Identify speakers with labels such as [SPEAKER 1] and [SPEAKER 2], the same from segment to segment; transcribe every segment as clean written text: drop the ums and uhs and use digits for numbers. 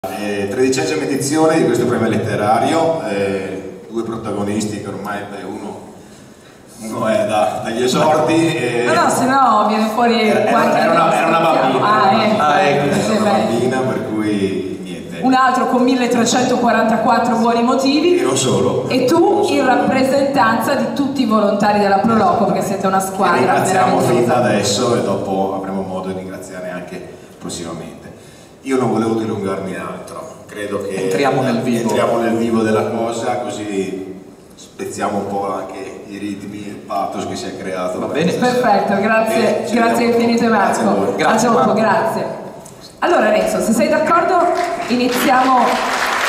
[SPEAKER 1] 13ª edizione di questo premio letterario, due protagonisti che ormai uno è dagli esordi.
[SPEAKER 2] No, se no viene fuori
[SPEAKER 1] era una bambina.
[SPEAKER 2] Ecco.
[SPEAKER 1] Una bambina, per cui niente.
[SPEAKER 2] Un altro con 1344 buoni motivi.
[SPEAKER 1] E non solo.
[SPEAKER 2] E tu in rappresentanza di tutti i volontari della Proloco, perché siete una squadra.
[SPEAKER 1] Ringraziamo fin da adesso e dopo avremo modo di ringraziare anche prossimamente. Io non volevo dilungarmi altro, credo che
[SPEAKER 3] entriamo nel
[SPEAKER 1] vivo della cosa, così spezziamo un po' anche i ritmi e il pathos che si è creato.
[SPEAKER 3] Va bene,
[SPEAKER 2] perfetto, grazie infinite Marco.
[SPEAKER 1] Grazie,
[SPEAKER 2] a dopo,
[SPEAKER 1] Marco.
[SPEAKER 2] grazie. Allora Renzo, se sei d'accordo iniziamo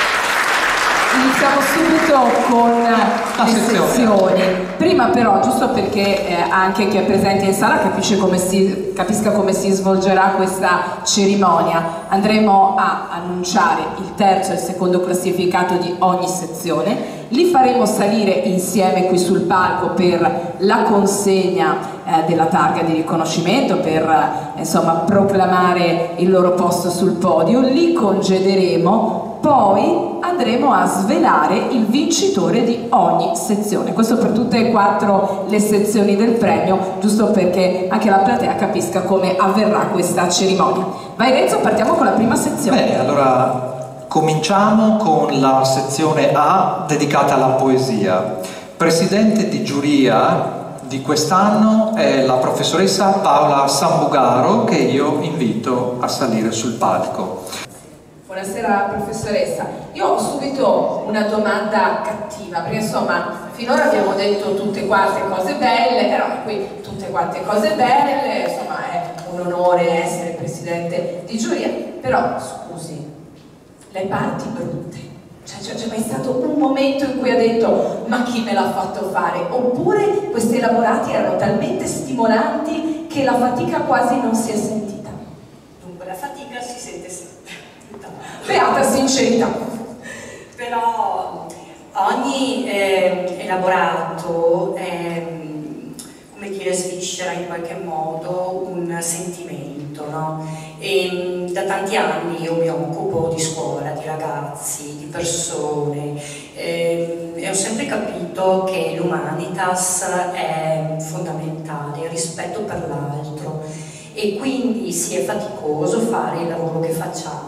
[SPEAKER 2] subito con le sezioni. Prima però, giusto perché anche chi è presente in sala capisca come si svolgerà questa cerimonia, andremo a annunciare il terzo e il secondo classificato di ogni sezione, li faremo salire insieme qui sul palco per la consegna della targa di riconoscimento, per insomma proclamare il loro posto sul podio, li congederemo. Poi andremo a svelare il vincitore di ogni sezione, questo per tutte e quattro le sezioni del premio, giusto perché anche la platea capisca come avverrà questa cerimonia. Vai Renzo, partiamo con la prima sezione.
[SPEAKER 3] Bene, allora cominciamo con la sezione A dedicata alla poesia. Presidente di giuria di quest'anno è la professoressa Paola Sambugaro, che io invito a salire sul palco.
[SPEAKER 2] Buonasera professoressa, io ho subito una domanda cattiva, perché insomma finora abbiamo detto tutte quante cose belle, però qui tutte quante cose belle, insomma è un onore essere presidente di giuria, però scusi, le parti brutte, cioè c'è mai stato un momento in cui ha detto ma chi me l'ha fatto fare? Oppure questi elaborati erano talmente stimolanti che la fatica quasi non si è sentita?
[SPEAKER 4] Dunque la fatica si sente sempre.
[SPEAKER 2] Beata sincerità.
[SPEAKER 4] Però ogni elaborato come dire, sviscera in qualche modo un sentimento, no? E da tanti anni io mi occupo di scuola, di ragazzi, di persone e ho sempre capito che l'humanitas è fondamentale, il rispetto per l'altro, e quindi sì, è faticoso fare il lavoro che facciamo.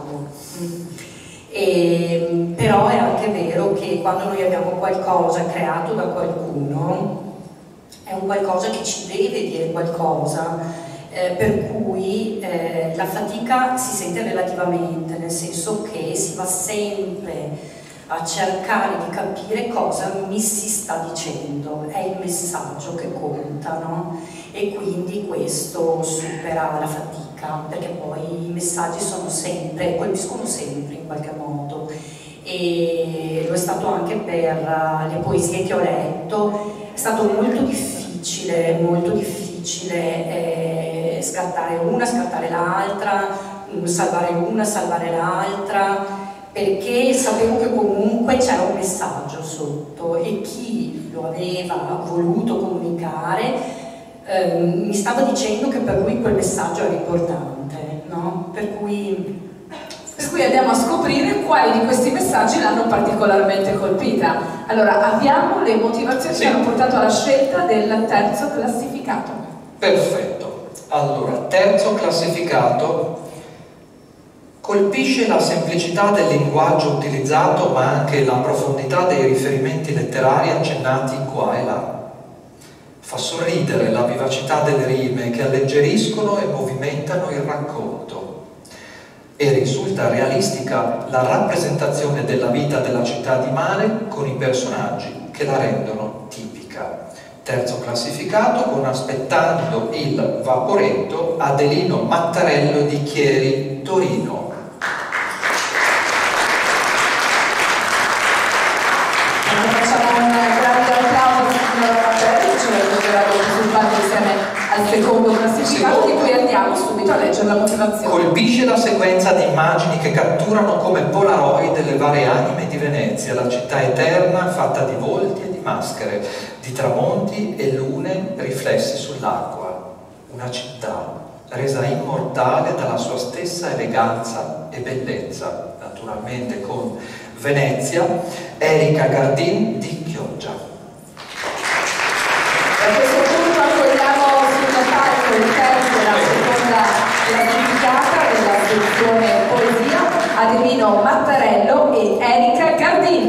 [SPEAKER 4] Però è anche vero che quando noi abbiamo qualcosa creato da qualcuno è un qualcosa che ci deve dire qualcosa, per cui la fatica si sente relativamente, nel senso che si va sempre a cercare di capire cosa mi si sta dicendo, è il messaggio che conta, no? E quindi questo supera la fatica, perché poi i messaggi sono sempre, colpiscono sempre in qualche modo, e lo è stato anche per le poesie che ho letto. È stato molto difficile scartare una, scartare l'altra, salvare una, salvare l'altra, perché sapevo che comunque c'era un messaggio sotto e chi lo aveva voluto comunicare mi stava dicendo che per lui quel messaggio era importante, no? Per cui
[SPEAKER 2] andiamo a scoprire quali di questi messaggi l'hanno particolarmente colpita. Allora, abbiamo le motivazioni che hanno portato alla scelta del terzo classificato.
[SPEAKER 3] Perfetto. Allora, terzo classificato. Colpisce la semplicità del linguaggio utilizzato, ma anche la profondità dei riferimenti letterari accennati qua e là. Fa sorridere la vivacità delle rime che alleggeriscono e movimentano il racconto. E risulta realistica la rappresentazione della vita della città di mare con i personaggi che la rendono tipica. Terzo classificato con Aspettando il vaporetto, Adelino Mattarello di Chieri, Torino.
[SPEAKER 2] Facciamo un grande applauso signora Mattarello, che ce lo ricorderà sul palco insieme al secondo classificato, di cui andiamo subito a leggere la motivazione.
[SPEAKER 3] Colpisce la sequenza di immagini che catturano come polaroid delle varie anime di Venezia, la città eterna fatta di volti e di maschere, di tramonti e lune riflessi sull'acqua. Una città resa immortale dalla sua stessa eleganza e bellezza, naturalmente con Venezia, Erika Gardin di Chioggia.
[SPEAKER 2] A questo punto accogliamo sul palco il terzo e la seconda classificata della sezione poesia, Adelino Mattarello e Erika Gardin.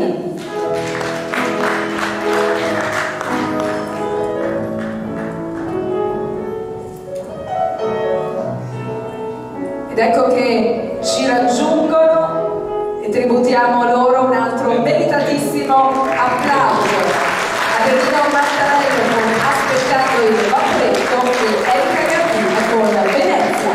[SPEAKER 2] Ed ecco che ci raggiungono e tributiamo loro un altro meritatissimo applauso. Adelino Mattarello con Aspettando il Vaporetto e Erika Gardin con Venezia.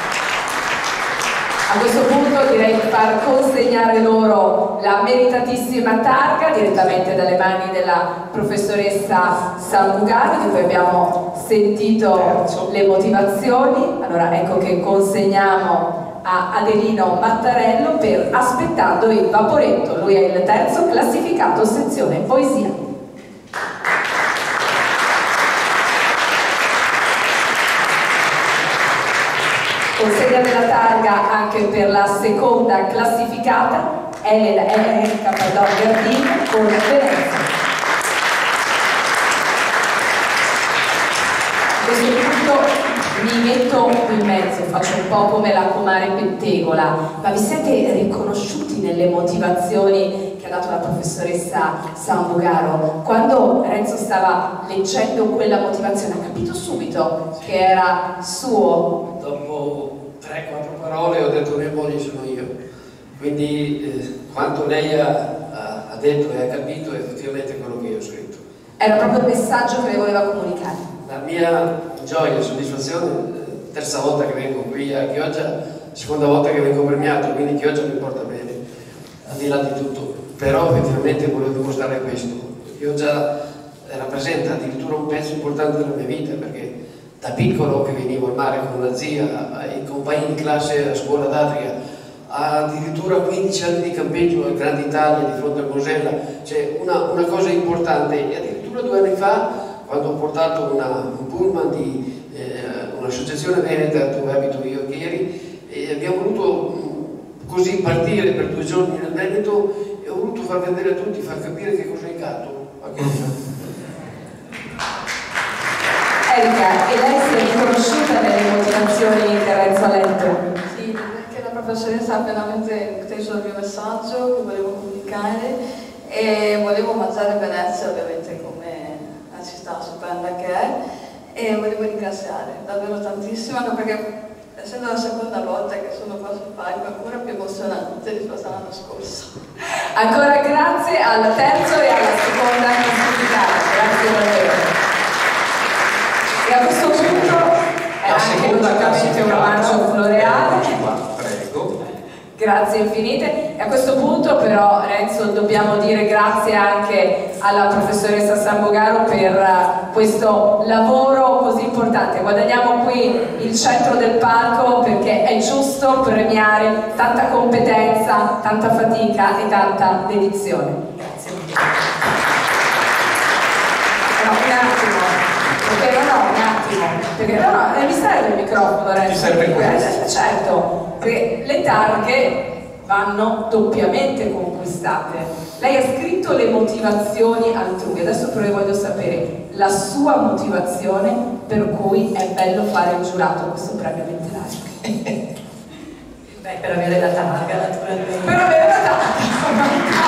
[SPEAKER 2] A questo punto direi di far consegnare loro la meritatissima targa direttamente dalle mani della professoressa Sambugaro, di cui abbiamo sentito le motivazioni. Allora ecco che consegniamo a Adelino Mattarello per Aspettando il Vaporetto. Lui è il terzo classificato sezione poesia. Consegna della targa anche per la seconda classificata, Erika Gardin con Venezia. A questo punto mi metto in mezzo, faccio un po' come la comare pettegola, ma vi siete riconosciuti nelle motivazioni che ha dato la professoressa Sambugaro? Quando Renzo stava leggendo quella motivazione ha capito subito che era suo?
[SPEAKER 5] Dopo 3-4 parole ho detto mia moglie sono io, quindi quanto lei ha detto e ha capito è effettivamente quello che io ho scritto.
[SPEAKER 2] Era proprio il messaggio che le voleva comunicare.
[SPEAKER 5] La mia gioia e soddisfazione, terza volta che vengo qui a Chioggia, seconda volta che vengo premiato, quindi Chioggia mi porta bene, al di là di tutto, però effettivamente volevo dimostrare questo. Chioggia rappresenta addirittura un pezzo importante della mia vita, perché da piccolo che venivo al mare con una zia, i compagni di classe a scuola d'Adria, addirittura 15 anni di campeggio al Grande Italia di fronte al Mosella, cioè una cosa importante. E addirittura 2 anni fa, quando ho portato un pullman di un'associazione veneta dove abito io ieri, e abbiamo voluto così partire per 2 giorni nel Veneto e ho voluto far vedere a tutti, far capire che cos'è il gatto.
[SPEAKER 2] Erika, e lei si è riconosciuta nelle motivazioni che Renzo ha letto?
[SPEAKER 6] Sì, perché la professoressa ha pienamente inteso il mio messaggio che volevo comunicare e volevo mangiare Venezia ovviamente come la città stupenda che è, e volevo ringraziare davvero tantissimo, anche perché essendo la seconda volta che sono qua sul palco è ancora più emozionante rispetto all'anno scorso.
[SPEAKER 2] Ancora grazie al terzo e alla seconda classificata, grazie davvero. E a questo punto è anche logicamente un omaggio floreale.
[SPEAKER 3] Prego.
[SPEAKER 2] Grazie infinite. E a questo punto però, Renzo, dobbiamo dire grazie anche alla professoressa Sambugaro per questo lavoro così importante. Guadagniamo qui il centro del palco perché è giusto premiare tanta competenza, tanta fatica e tanta dedizione. Grazie. No, un attimo, perché mi serve il microfono, Renzo.
[SPEAKER 3] Ti serve questo?
[SPEAKER 2] Certo, perché le targhe vanno doppiamente conquistate. Lei ha scritto le motivazioni altrui, adesso però io voglio sapere la sua motivazione per cui è bello fare il giurato a questo premio letterario.
[SPEAKER 4] Beh, per avere la targa, naturalmente.
[SPEAKER 2] Per avere la targa!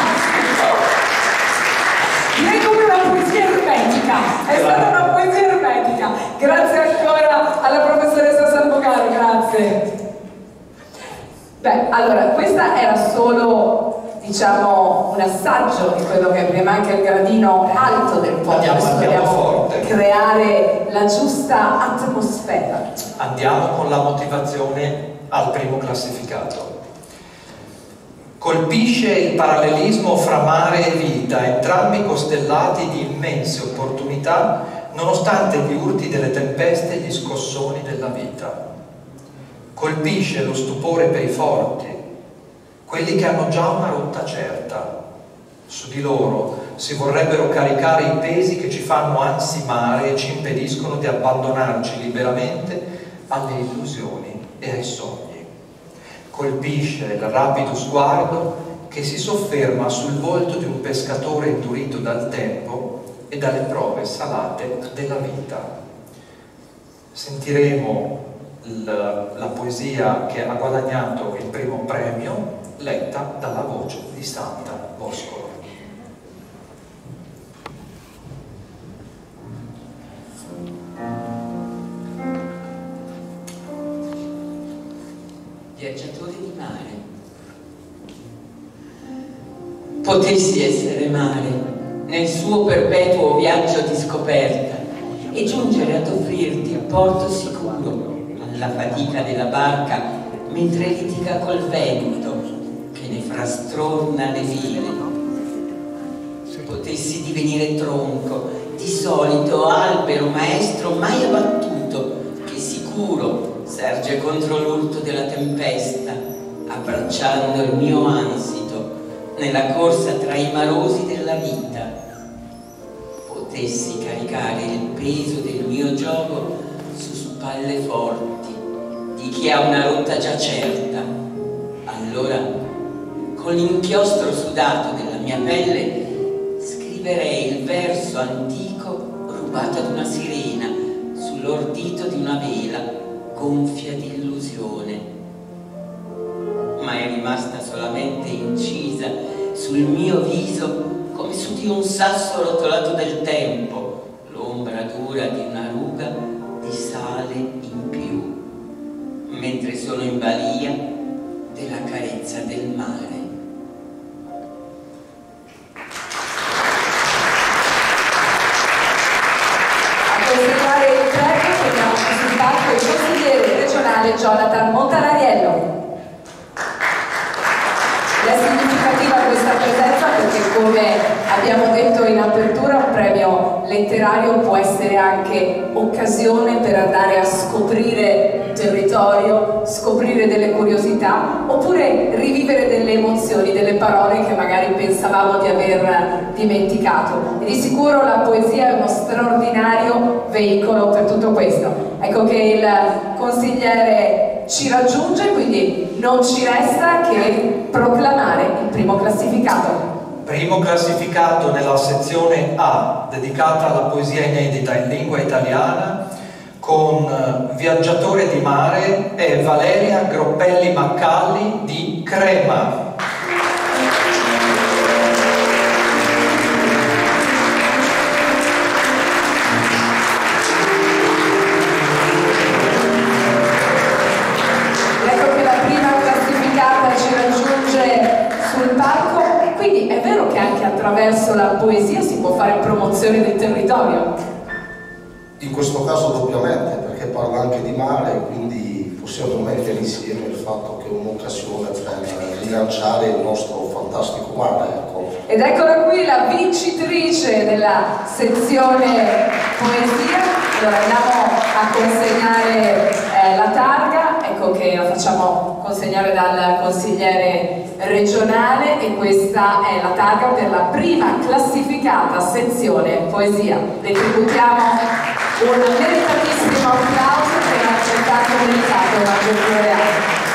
[SPEAKER 2] Direi come una poesia ermetica, è stata una poesia ermetica. Grazie ancora alla professoressa Sambugaro, grazie. Beh, allora, questa era solo, diciamo, un assaggio di quello che prima anche il gradino alto del podio. Adesso dobbiamo creare la giusta atmosfera.
[SPEAKER 3] Andiamo con la motivazione al primo classificato. Colpisce il parallelismo fra mare e vita, entrambi costellati di immense opportunità, nonostante gli urti delle tempeste e gli scossoni della vita. Colpisce lo stupore per i forti, quelli che hanno già una rotta certa. Su di loro si vorrebbero caricare i pesi che ci fanno ansimare e ci impediscono di abbandonarci liberamente alle illusioni e ai sogni. Colpisce il rapido sguardo che si sofferma sul volto di un pescatore indurito dal tempo e dalle prove salate della vita. Sentiremo la poesia che ha guadagnato il primo premio, letta dalla voce di Santa Boscolo.
[SPEAKER 7] Viaggiatore di mare. Potessi essere mare nel suo perpetuo viaggio di scoperta e giungere ad offrirti il porto sicuro alla fatica della barca mentre litiga col vento che ne frastrona le vele. Potessi divenire tronco, di solito albero maestro mai abbattuto, che sicuro serge contro l'urto della tempesta, abbracciando il mio ansito nella corsa tra i marosi della vita. Potessi caricare il peso del mio gioco su spalle forti di chi ha una rotta già certa. Allora, con l'inchiostro sudato della mia pelle, scriverei il verso antico rubato ad una sirena sull'ordito di una vela gonfia di illusione. Ma è rimasta solamente incisa sul mio viso come su di un sasso rotolato del tempo, l'ombra dura di una ruga di sale in più, mentre sono in balia della carezza del mare.
[SPEAKER 2] A consegnare il premio teniamo sul palco il consigliere regionale Jonathan Montanariello. È significativa questa presenza perché, come abbiamo detto in apertura, un premio letterario può essere anche occasione per andare a scoprire un territorio, scoprire delle curiosità oppure rivivere delle emozioni, delle parole che magari pensavamo di aver dimenticato. E di sicuro la poesia è uno straordinario veicolo per tutto questo. Ecco che il consigliere ci raggiunge, quindi non ci resta che proclamare il primo classificato.
[SPEAKER 3] Primo classificato nella sezione A, dedicata alla poesia inedita in lingua italiana, con Viaggiatore di mare, è Valeria Groppelli Maccalli di Crema.
[SPEAKER 2] Ecco che la prima classificata ci raggiunge sul palco. Quindi è vero che anche attraverso la poesia si può fare promozione del territorio?
[SPEAKER 8] In questo caso doppiamente, perché parla anche di mare, quindi possiamo mettere insieme il fatto che è un'occasione per rilanciare il nostro fantastico mare. Ecco.
[SPEAKER 2] Ed eccola qui la vincitrice della sezione poesia. Allora andiamo a consegnare la targa, ecco che la facciamo consegnare dal consigliere regionale e questa è la targa per la prima classificata sezione poesia. Le tributiamo un meritatissimo applauso per aver accettato il meritato Maggior Reale.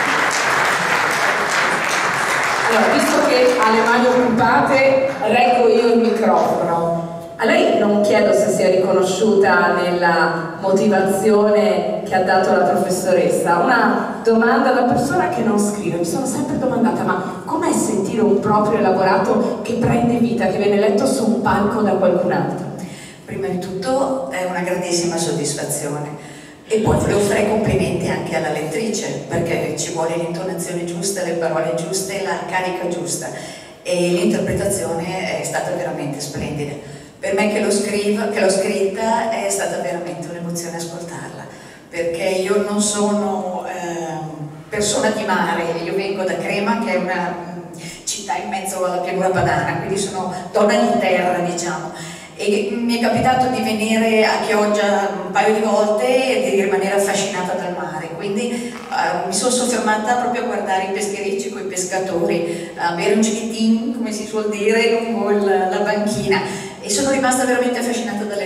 [SPEAKER 2] Allora, visto che ha le mani occupate, reggo io il microfono. A lei non chiedo se sia riconosciuta nella motivazione che ha dato la professoressa. Una domanda da persona che non scrive. Mi sono sempre domandata, ma com'è sentire un proprio elaborato che prende vita, che viene letto su un palco da qualcun altro?
[SPEAKER 9] Prima di tutto è una grandissima soddisfazione e poi volevo fare i complimenti anche alla lettrice, perché ci vuole l'intonazione giusta, le parole giuste, la carica giusta, e l'interpretazione è stata veramente splendida. Per me che l'ho scritta è stata veramente un'emozione ascoltarla, perché io non sono persona di mare, io vengo da Crema, che è una città in mezzo alla pianura padana, quindi sono donna di terra, diciamo. E mi è capitato di venire a Chioggia un paio di volte e di rimanere affascinata dal mare, quindi mi sono soffermata proprio a guardare i pescherecci con i pescatori, a bere un gilitin, come si suol dire, lungo la banchina, e sono rimasta veramente affascinata dalle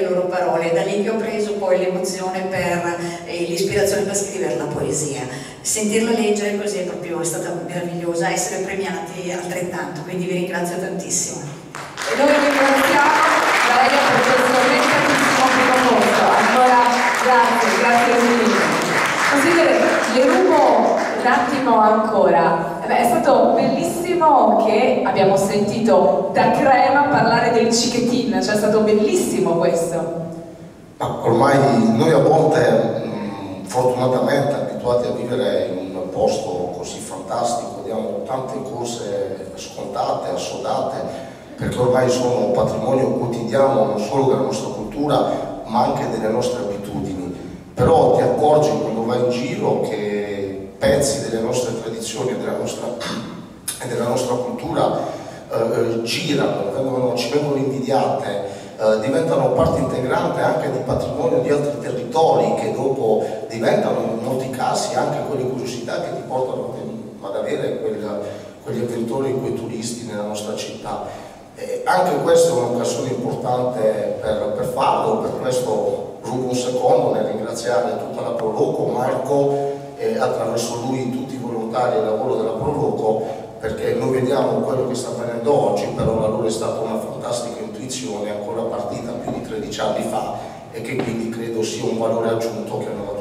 [SPEAKER 9] loro parole, da lì che ho preso poi l'emozione per l'ispirazione per scrivere la poesia. Sentirla leggere così è stata meravigliosa, essere premiati altrettanto, quindi vi ringrazio tantissimo.
[SPEAKER 2] E noi ringraziamo Valeria per questo meritatissimo primo posto. Ancora grazie mille. Consigliere, le rubo un attimo ancora. È stato bellissimo che abbiamo sentito da Crema parlare del Cichetin, cioè è stato bellissimo questo.
[SPEAKER 8] Ma ormai noi a volte, fortunatamente abituati a vivere in un posto così fantastico, diamo tante cose scontate, assodate, perché ormai sono patrimonio quotidiano non solo della nostra cultura, ma anche delle nostre abitudini. Però ti accorgi quando vai in giro che pezzi delle nostre tradizioni e della nostra cultura girano, ci vengono invidiate, diventano parte integrante anche di patrimonio di altri territori, che dopo diventano in molti casi anche quelle curiosità che ti portano ad avere quegli avventori, quei turisti nella nostra città. Anche questa è un'occasione importante per farlo, per questo rubo un secondo nel ringraziare tutta la Proloco, Marco e attraverso lui tutti i volontari e il lavoro della Proloco, perché noi vediamo quello che sta avvenendo oggi, però la loro è stata una fantastica intuizione ancora partita più di 13 anni fa e che quindi credo sia un valore aggiunto che hanno dato